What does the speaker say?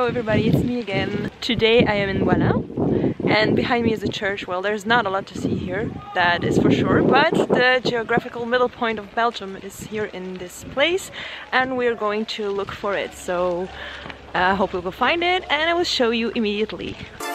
everybody, it's me again. Today I am in Wallin, and behind me is a church. Well, there's not a lot to see here, that is for sure, but the geographical middle point of Belgium is here in this place and we're going to look for it. So I hope we will find it and I will show you immediately.